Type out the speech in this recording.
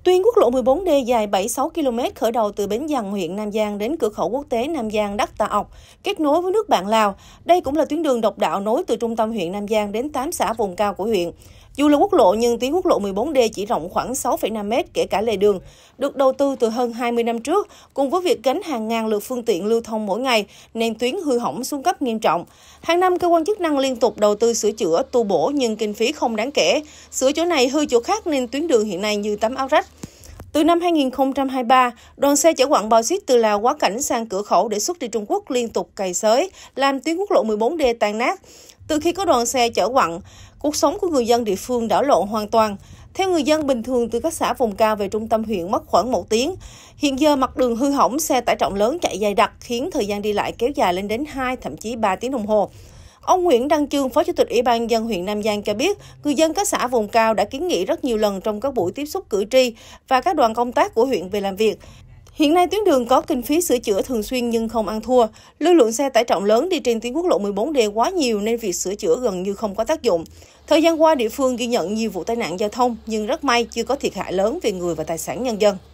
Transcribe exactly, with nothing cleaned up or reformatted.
Tuyến quốc lộ mười bốn D dài bảy mươi sáu ki lô mét khởi đầu từ Bến Dằn, huyện Nam Giang đến cửa khẩu quốc tế Nam Giang Đắc Tà Ọc, kết nối với nước bạn Lào. Đây cũng là tuyến đường độc đạo nối từ trung tâm huyện Nam Giang đến tám xã vùng cao của huyện. Dù là quốc lộ nhưng tuyến quốc lộ mười bốn D chỉ rộng khoảng sáu phẩy năm mét kể cả lề đường, được đầu tư từ hơn hai mươi năm trước, cùng với việc gánh hàng ngàn lượt phương tiện lưu thông mỗi ngày nên tuyến hư hỏng xuống cấp nghiêm trọng. Hàng năm cơ quan chức năng liên tục đầu tư sửa chữa, tu bổ nhưng kinh phí không đáng kể. Sửa chỗ này hư chỗ khác nên tuyến đường hiện nay như tấm áo rách. Từ năm hai nghìn không trăm hai mươi ba, đoàn xe chở quặng bauxit từ Lào quá cảnh sang cửa khẩu để xuất đi Trung Quốc liên tục cày xới, làm tuyến quốc lộ mười bốn D tan nát. Từ khi có đoàn xe chở quặng, cuộc sống của người dân địa phương đảo lộn hoàn toàn. Theo người dân bình thường từ các xã vùng cao về trung tâm huyện mất khoảng một tiếng. Hiện giờ mặt đường hư hỏng, xe tải trọng lớn chạy dày đặc khiến thời gian đi lại kéo dài lên đến hai thậm chí ba tiếng đồng hồ. Ông Nguyễn Đăng Chương, Phó Chủ tịch Ủy ban nhân dân huyện Nam Giang cho biết, người dân các xã vùng cao đã kiến nghị rất nhiều lần trong các buổi tiếp xúc cử tri và các đoàn công tác của huyện về làm việc. Hiện nay tuyến đường có kinh phí sửa chữa thường xuyên nhưng không ăn thua. Lưu lượng xe tải trọng lớn đi trên tuyến quốc lộ mười bốn D quá nhiều nên việc sửa chữa gần như không có tác dụng. Thời gian qua địa phương ghi nhận nhiều vụ tai nạn giao thông nhưng rất may chưa có thiệt hại lớn về người và tài sản nhân dân.